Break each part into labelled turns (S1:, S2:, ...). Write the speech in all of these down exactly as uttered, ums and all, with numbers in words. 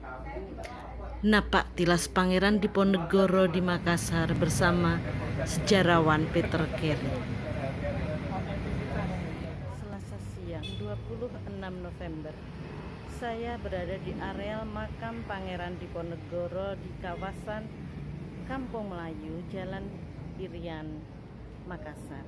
S1: Napak Tilas Pangeran Diponegoro di Makassar bersama sejarawan Peter Carey. Selasa siang dua puluh enam November, saya berada di areal makam Pangeran Diponegoro di kawasan Kampung Melayu, Jalan Irian, Makassar.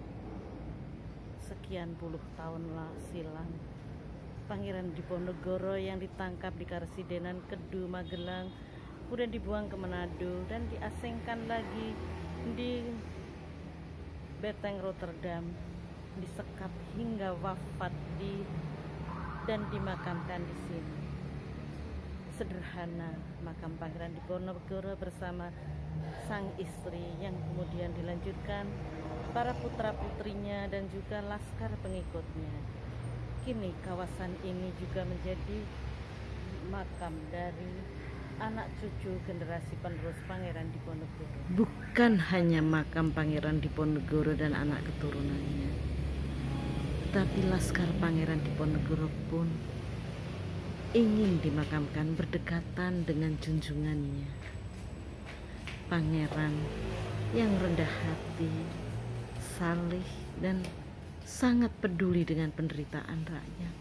S1: Sekian puluh tahun silam, Pangeran Diponegoro yang ditangkap di Karesidenan Kedu, Magelang, kemudian dibuang ke Manado dan diasingkan lagi di Beteng, Rotterdam, disekap hingga wafat di dan dimakamkan di sini. Sederhana makam Pangeran Diponegoro bersama sang istri yang kemudian dilanjutkan para putra-putrinya dan juga laskar pengikutnya. Kini kawasan ini juga menjadi makam dari anak cucu generasi penerus Pangeran Diponegoro. Bukan hanya makam Pangeran Diponegoro dan anak keturunannya, tapi laskar Pangeran Diponegoro pun ingin dimakamkan berdekatan dengan junjungannya, pangeran yang rendah hati, saleh, dan sangat peduli dengan penderitaan rakyat.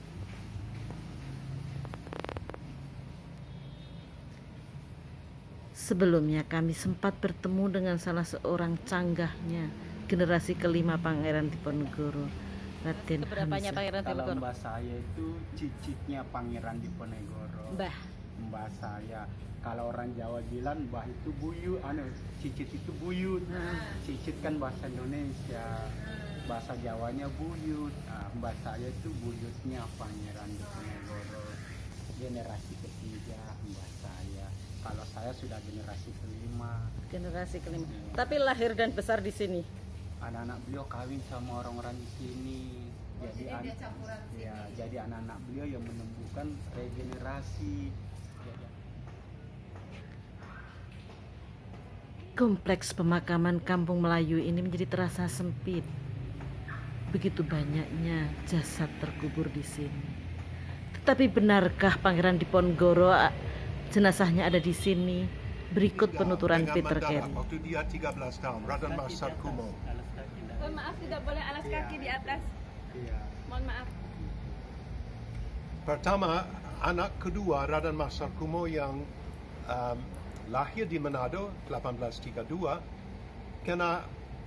S1: Sebelumnya kami sempat bertemu dengan salah seorang canggahnya generasi kelima Pangeran Diponegoro, Raden
S2: Keberapanya Pangeran
S3: Kalau
S2: Diponegoro?
S3: mbak saya itu cicitnya Pangeran Diponegoro.
S2: Mbah.
S3: Mbak saya. Kalau orang Jawa bilang mbah itu buyut, anu cicit itu buyut.
S2: Hmm.
S3: Cicit kan bahasa Indonesia. Bahasa Jawanya buyut. Nah, mbak saya itu buyutnya Pangeran Diponegoro. Generasi ketiga mbak saya. Kalau saya sudah generasi kelima.
S2: Generasi kelima.
S3: Hmm.
S2: Tapi lahir dan besar di sini.
S3: Anak-anak beliau kawin sama orang-orang di sini. Jadi, an ya, jadi anak-anak beliau yang menemukan regenerasi.
S1: Kompleks pemakaman Kampung Melayu ini menjadi terasa sempit. Begitu banyaknya jasad terkubur di sini. Tetapi benarkah Pangeran Diponegoro jenazahnya ada di sini? Berikut penuturan Peter Carey.
S4: Waktu dia tiga belas tahun, Raden Masar Kumo.
S5: Oh, maaf, tidak boleh alas kaki di atas.
S3: Iya.
S5: Mohon maaf.
S4: Pertama, anak kedua Raden Masar Kumo yang um, lahir di Manado delapan belas tiga puluh dua kena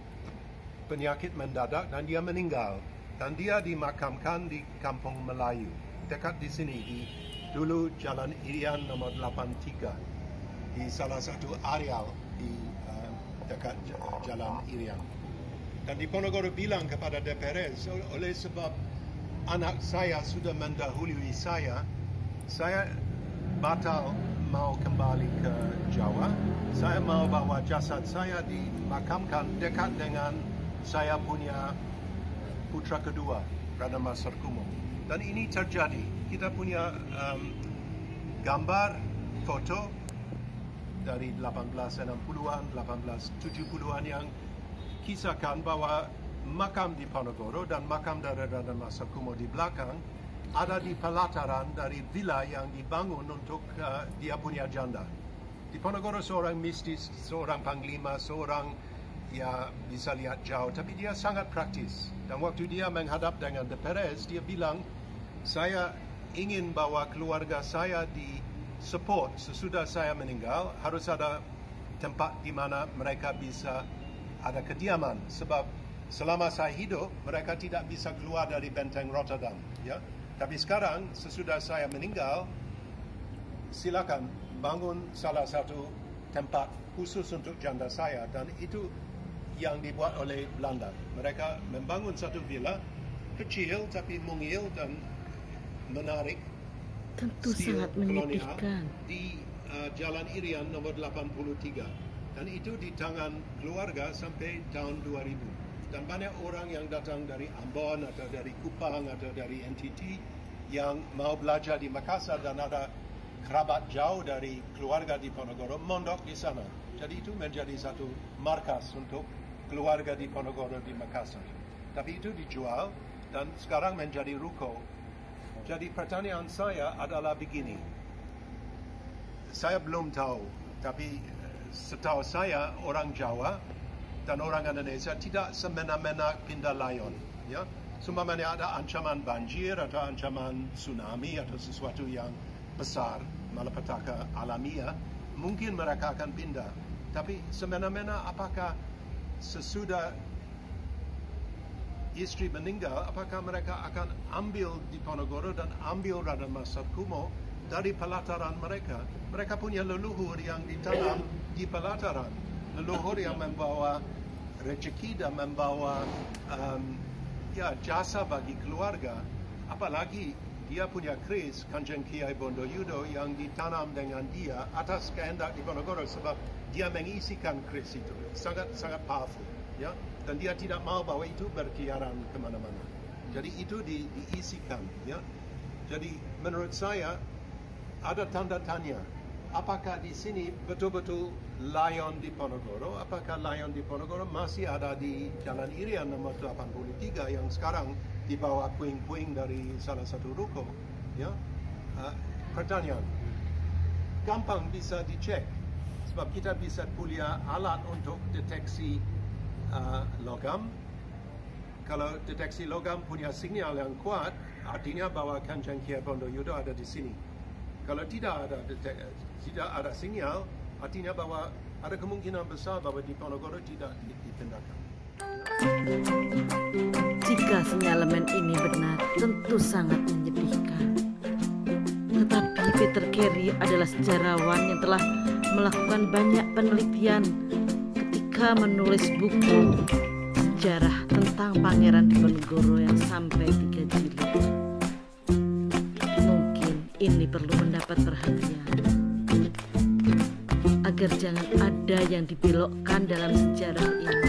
S4: penyakit mendadak dan dia meninggal. Dan dia dimakamkan di Kampung Melayu, dekat di sini, di dulu Jalan Irian nomor delapan puluh tiga, di salah satu areal di uh, dekat Jalan Irian. Dan Diponegoro bilang kepada D P R S, oleh sebab anak saya sudah mendahului saya, saya batal mau kembali ke Jawa. Saya mau bawa jasad saya dimakamkan dekat dengan saya punya putra kedua, Raden Masar Kumo. Dan ini terjadi. Kita punya um, gambar, foto dari delapan belas enam puluhan, delapan belas tujuh puluhan yang kisahkan bahwa makam Diponegoro dan makam dari Raden Masar Kumo di belakang ada di pelataran dari villa yang dibangun untuk uh, dia punya janda. Diponegoro seorang mistis, seorang panglima, seorang ya bisa lihat jauh, tapi dia sangat praktis. Dan waktu dia menghadap dengan D P R S, dia bilang, saya ingin bahwa keluarga saya di support sesudah saya meninggal, harus ada tempat di mana mereka bisa ada kediaman, sebab selama saya hidup mereka tidak bisa keluar dari benteng Rotterdam, ya. Tapi sekarang sesudah saya meninggal, silakan bangun salah satu tempat khusus untuk janda saya, dan itu yang dibuat oleh Belanda. Mereka membangun satu villa kecil tapi mungil dan menarik,
S1: Tentu
S4: stil
S1: sangat
S4: kolonial
S1: menyedihkan.
S4: di uh, Jalan Irian nomor delapan puluh tiga. Dan itu di tangan keluarga sampai tahun dua ribu. Dan banyak orang yang datang dari Ambon atau dari Kupang atau dari N T T yang mau belajar di Makassar dan ada kerabat jauh dari keluarga Diponegoro mondok di sana. Jadi itu menjadi satu markas untuk keluarga Diponegoro di Makassar. Tapi itu dijual dan sekarang menjadi ruko. Jadi pertanyaan saya adalah begini. saya belum tahu, tapi setahu saya orang Jawa dan orang Indonesia tidak semena-mena pindah layon. Ya, seumpamanya ada ancaman banjir atau ancaman tsunami atau sesuatu yang besar, malapetaka alamiah, mungkin mereka akan pindah. Tapi semena-mena apakah sesudah istri meninggal, apakah mereka akan ambil Diponegoro dan ambil Raden Masar Kumo dari pelataran mereka? Mereka punya leluhur yang ditanam di pelataran, leluhur yang membawa rezeki dan membawa um, ya jasa bagi keluarga. Apalagi dia punya keris Kanjeng Kiai Bondoyudo yang ditanam dengan dia atas kehendak Diponegoro, sebab dia mengisikan keris itu sangat sangat powerful, ya. Dan dia tidak mau bahwa itu berkeliaran kemana-mana. Jadi itu di, diisikan, ya. Jadi menurut saya ada tanda tanya. Apakah di sini betul-betul layon Diponegoro? Apakah layon Diponegoro masih ada di Jalan Irian nomor delapan puluh tiga yang sekarang di bawah puing-puing dari salah satu ruko? Ya, uh, pertanyaan. Gampang bisa dicek, sebab kita bisa punya alat untuk deteksi uh, logam. Kalau deteksi logam punya sinyal yang kuat, artinya bahwa Kanjeng Kiai Bondoyudo ada di sini. Kalau tidak ada tidak ada sinyal, artinya bahwa ada kemungkinan besar bahwa Diponegoro tidak dipindahkan.
S1: Jika sinyalemen ini benar, tentu sangat menyedihkan. Tetapi Peter Carey adalah sejarawan yang telah melakukan banyak penelitian ketika menulis buku sejarah tentang Pangeran Diponegoro yang sampai tiga jilid. Ini perlu mendapat perhatian agar jangan ada yang dibelokkan dalam sejarah ini.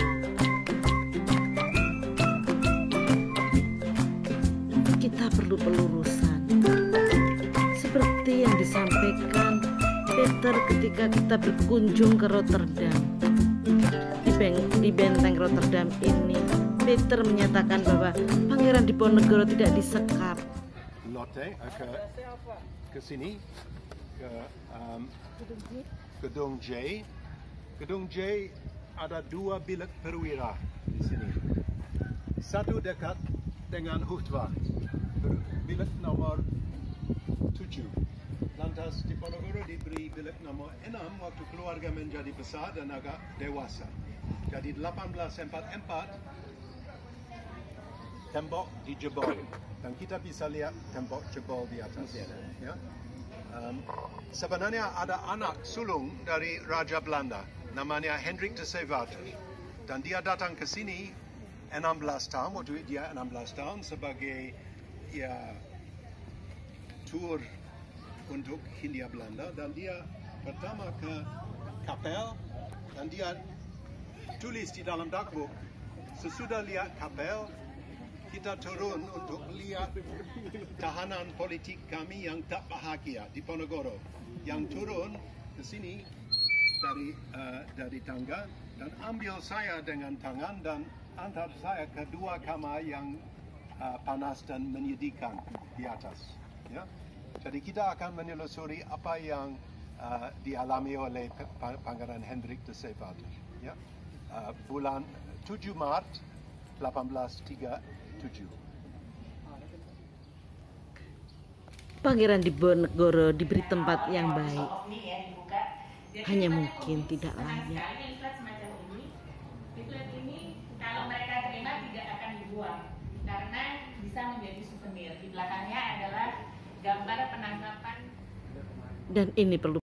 S1: Kita perlu pelurusan seperti yang disampaikan Peter ketika kita berkunjung ke Rotterdam. Di, di benteng Rotterdam ini Peter menyatakan bahwa Pangeran Diponegoro tidak disekap.
S4: Lotte ke, ke sini ke um, Gedung J. Gedung J ada dua bilik perwira di sini. Satu dekat dengan Hoofdwacht, bilik nomor tujuh. Lantas Diponegoro diberi bilik nomor enam waktu keluarga menjadi besar dan agak dewasa. Jadi delapan belas empat puluh empat tembok dijebol. Dan kita bisa lihat tembok jebol di atas. Ya. Um, sebenarnya ada anak sulung dari Raja Belanda, namanya Hendrik de Zeewater. Dan dia datang ke sini enam belas tahun, waktu dia enam belas tahun sebagai ya tur untuk Hindia Belanda. Dan dia pertama ke kapel dan dia tulis di dalam dagboek, sesudah lihat kapel, kita turun untuk melihat tahanan politik kami yang tak bahagia di Diponegoro, yang turun ke sini dari uh, dari tangga dan ambil saya dengan tangan dan antar saya ke dua kamar yang uh, panas dan menyedihkan di atas. Ya? Jadi kita akan menelusuri apa yang uh, dialami oleh Pangeran Hendrik de Zeewater. Ya? Uh, bulan tujuh Maret delapan belas tiga puluh tujuh.
S1: Pangeran Diponegoro diberi tempat yang baik, hanya mungkin tidak layak.
S5: Leaflet ini kalau mereka terima tidak akan dibuang karena bisa menjadi souvenir. Di belakangnya adalah gambar penangkapan.
S1: Dan ini perlu